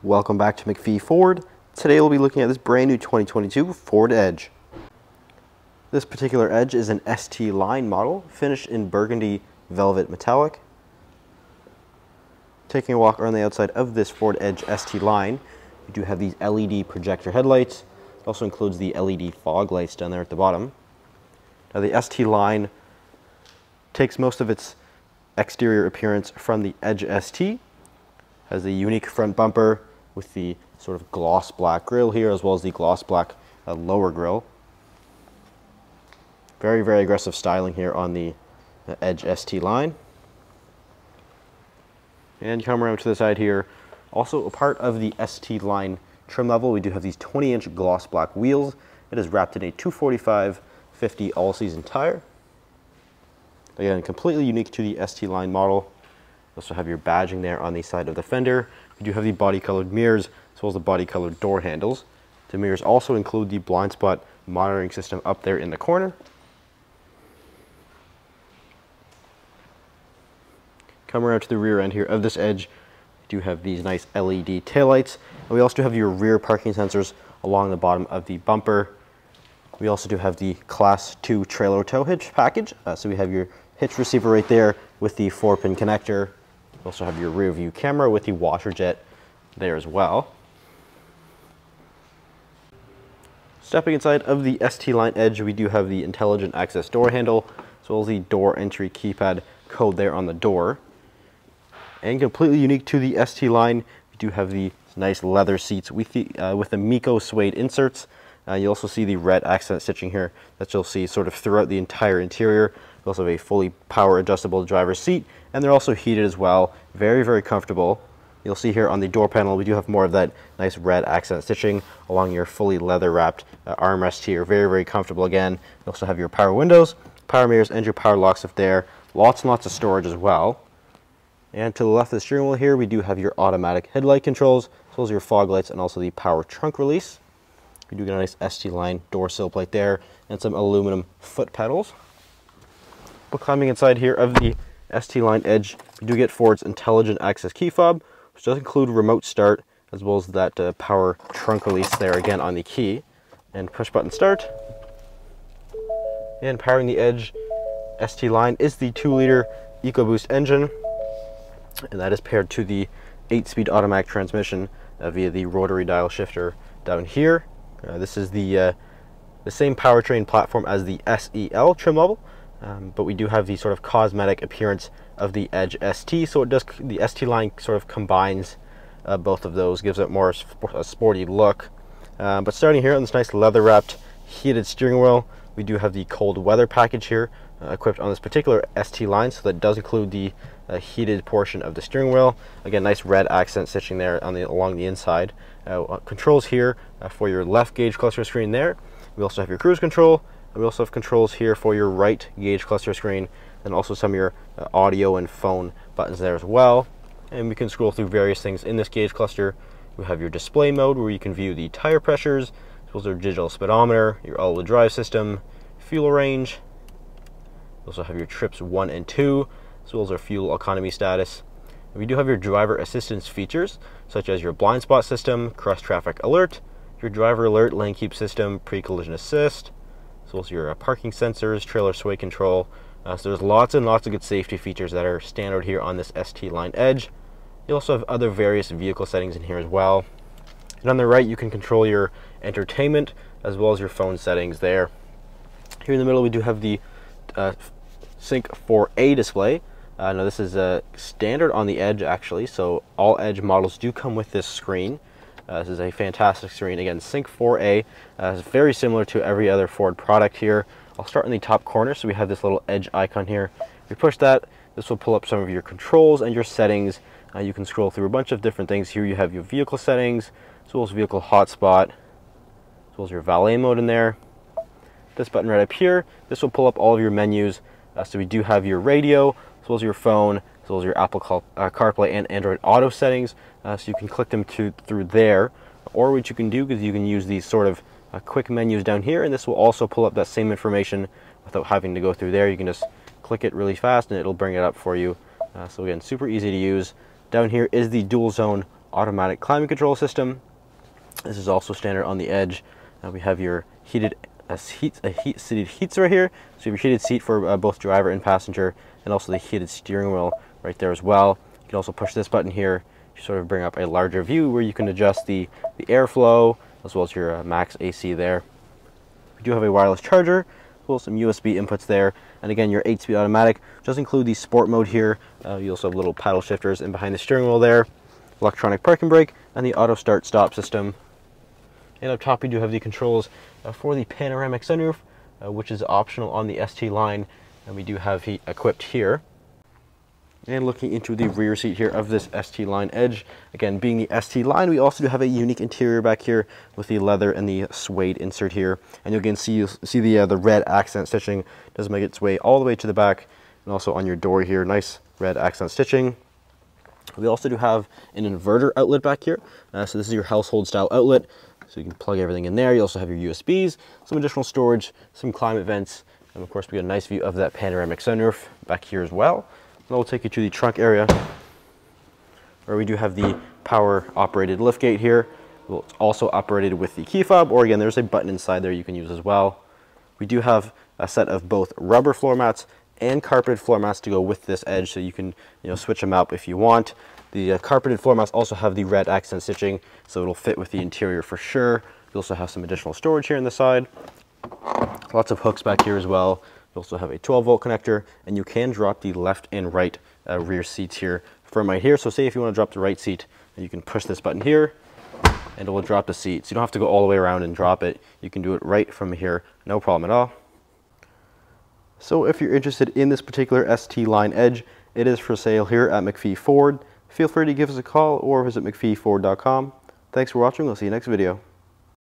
Welcome back to MacPhee Ford. Today we'll be looking at this brand new 2022 Ford Edge. This particular Edge is an ST line model, finished in Burgundy Velvet Metallic. Taking a walk around the outside of this Ford Edge ST line, you do have these LED projector headlights. It also includes the LED fog lights down there at the bottom. Now the ST line takes most of its exterior appearance from the Edge ST. Has the unique front bumper with the sort of gloss black grille here, as well as the gloss black lower grille. Very, very aggressive styling here on the Edge ST line. And come around to the side here, also a part of the ST line trim level, we do have these 20-inch gloss black wheels. It is wrapped in a 245/50 all-season tire. Again, completely unique to the ST line model. You also have your badging there on the side of the fender. You do have the body-colored mirrors, as well as the body-colored door handles. The mirrors also include the blind spot monitoring system up there in the corner. Come around to the rear end here of this Edge. You do have these nice LED taillights. And we also do have your rear parking sensors along the bottom of the bumper. We also do have the Class 2 trailer tow hitch package. So we have your hitch receiver right there with the 4-pin connector. We also have your rear view camera with the washer jet there as well. Stepping inside of the ST line Edge, we do have the intelligent access door handle, as well as the door entry keypad code there on the door. And completely unique to the ST line, we do have the nice leather seats with the Miko suede inserts. You also see the red accent stitching here that you'll see sort of throughout the entire interior. We also have a fully power adjustable driver's seat, and they're also heated as well. Very, very comfortable. You'll see here on the door panel, we do have more of that nice red accent stitching along your fully leather wrapped armrest here. Very, very comfortable again. You also have your power windows, power mirrors, and your power locks up there. Lots and lots of storage as well. And to the left of the steering wheel here, we do have your automatic headlight controls, as well as your fog lights and also the power trunk release. We do get a nice ST line door sill plate there and some aluminum foot pedals. But climbing inside here of the ST line Edge, we do get Ford's intelligent access key fob, which does include remote start, as well as that power trunk release there again on the key, and push button start. And powering the Edge ST line is the 2-liter EcoBoost engine, and that is paired to the 8-speed automatic transmission via the rotary dial shifter down here. This is the same powertrain platform as the SEL trim level, but we do have the sort of cosmetic appearance of the Edge ST, so the ST line sort of combines both of those, gives it more a sporty look. But starting here on this nice leather-wrapped heated steering wheel, we do have the cold weather package here equipped on this particular ST line, so that does include the heated portion of the steering wheel. Again, nice red accent stitching there along the inside. Controls here for your left gauge cluster screen there. We also have your cruise control, and we also have controls here for your right gauge cluster screen, and also some of your audio and phone buttons there as well. And we can scroll through various things in this gauge cluster. We have your display mode where you can view the tire pressures, as well as your digital speedometer, your all-wheel drive system, fuel range. We also have your trips 1 and 2, as well as our fuel economy status. And we do have your driver assistance features, such as your blind spot system, cross traffic alert, your driver alert, lane keep system, pre-collision assist, as well as your parking sensors, trailer sway control. So there's lots and lots of good safety features that are standard here on this ST line Edge. You also have other various vehicle settings in here as well. And on the right, you can control your entertainment as well as your phone settings there. Here in the middle, we do have the Sync 4A display. Now this is standard on the Edge actually, so all Edge models do come with this screen. This is a fantastic screen. Again, Sync 4A is very similar to every other Ford product here. I'll start in the top corner, so we have this little Edge icon here. If you push that, this will pull up some of your controls and your settings. You can scroll through a bunch of different things. Here you have your vehicle settings, as well as vehicle hotspot, as well as your valet mode in there. This button right up here, this will pull up all of your menus. So we do have your radio, as well as your phone, as well as your Apple CarPlay and Android Auto settings. So you can click them through there. Or what you can do is you can use these sort of quick menus down here, and this will also pull up that same information without having to go through there. You can just click it really fast and it'll bring it up for you. So again, super easy to use. Down here is the dual zone automatic climate control system. This is also standard on the Edge. We have your heated seated heats right here. So you have your heated seat for both driver and passenger, and also the heated steering wheel right there as well. You can also push this button here to sort of bring up a larger view where you can adjust the airflow as well as your max AC there. We do have a wireless charger, as well as some USB inputs there, and again your 8-speed automatic does include the sport mode here. You also have little paddle shifters in behind the steering wheel there, electronic parking brake, and the auto start stop system. And up top we do have the controls for the panoramic sunroof, which is optional on the ST line, and we do have heat equipped here. And looking into the rear seat here of this ST line Edge, again being the ST line, we also do have a unique interior back here with the leather and the suede insert here, and you can see the red accent stitching does make its way all the way to the back, and also on your door here, nice red accent stitching. We also do have an inverter outlet back here, so this is your household style outlet, so you can plug everything in there. You also have your USBs, some additional storage, some climate vents, and of course we get a nice view of that panoramic sunroof back here as well. And I'll take you to the trunk area, where we do have the power operated liftgate here. Well, it's also operated with the key fob, or again there's a button inside there you can use as well. We do have a set of both rubber floor mats and carpeted floor mats to go with this Edge, so you can switch them out if you want. The carpeted floor mats also have the red accent stitching, so it'll fit with the interior for sure. You also have some additional storage here on the side. Lots of hooks back here as well. You also have a 12-volt connector, and you can drop the left and right rear seats here from right here. So say if you want to drop the right seat, you can push this button here, and it will drop the seat. So you don't have to go all the way around and drop it. You can do it right from here, no problem at all. So if you're interested in this particular ST line Edge, it is for sale here at MacPhee Ford. Feel free to give us a call or visit MacPheeFord.com. Thanks for watching. We'll see you next video.